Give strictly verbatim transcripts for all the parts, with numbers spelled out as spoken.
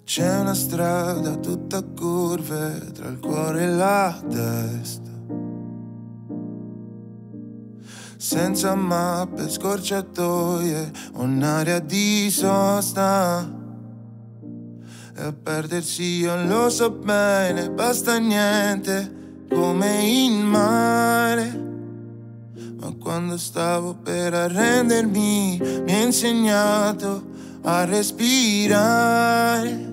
C'è una strada tutta a curve tra il cuore e la testa, senza mappe, scorciatoie, un'area di sosta. E a perdersi io lo so bene, basta niente, come in mare. Ma quando stavo per arrendermi, mi ha insegnato a respirare.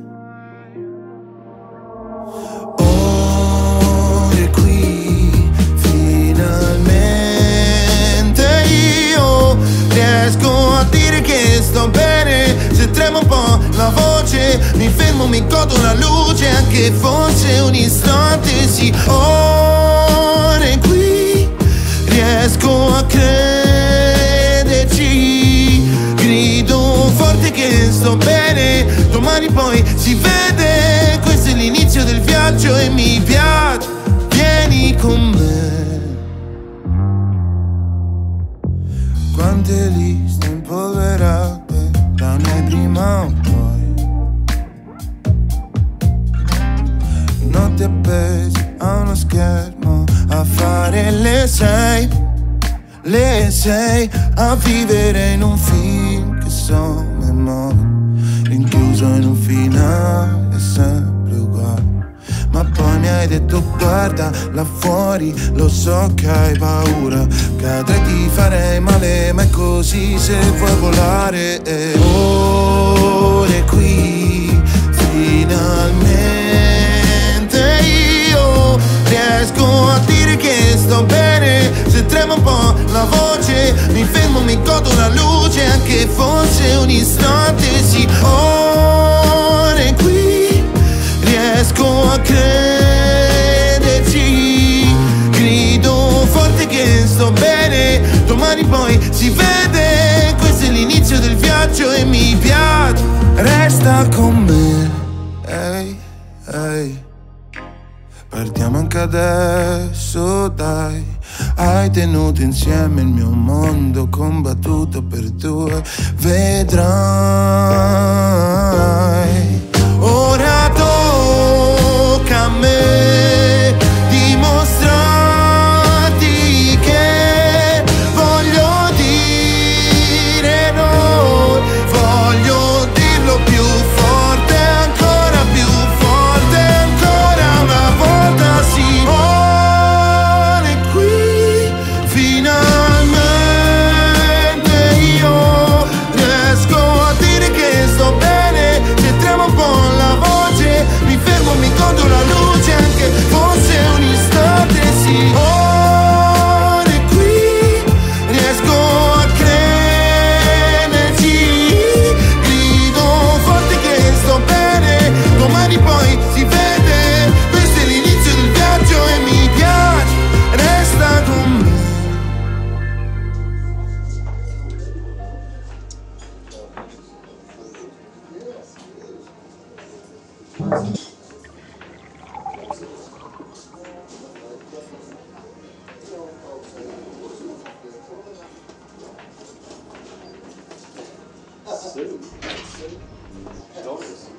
Ora qui, finalmente io riesco a dire che sto bene. Se tremo un po' la voce, mi fermo, mi godo la luce, anche fosse un istante, sì. Ora qui riesco a crederci, grido forte che sto bene, domani poi si vede. Questo è l'inizio del viaggio e mi piace, vieni con me. Quante liste impolverate da noi prima o poi, notti appesi a uno schermo a fare le sei, le sei, a vivere in un film che so memoria, rinchiuso in un finale sempre uguale. Ma poi mi hai detto guarda là fuori, lo so che hai paura, cadrai, ti farei male, ma è così se vuoi volare. E ora è qui, finalmente io riesco a dire che sto bene. Se tremo un po' la voce, mi fermo, mi godo la luce, anche fosse un istante, sì. Ora è qui, riesco a crederci, grido forte che sto bene, domani poi si vede. Questo è l'inizio del viaggio e mi piace, resta con me. Ehi, ehi, partiamo anche adesso, dai. Hai tenuto insieme il mio mondo, combattuto per due, vedrai. Ora tocca a me dimostrarti che voglio dire noi, voglio dirlo più forte, ancora più forte, ancora una volta, sì. Ora è qui, finalmente io riesco a dire che sto bene. Se tremo un po' la voce, mi fermo, mi godo la luce, anche fosse un istante, sì. Ora è qui, riesco a crederci, grido forte che sto bene, domani poi si vede. Questo è l'inizio del viaggio e mi piace, resta con me. Sue. Sue. She always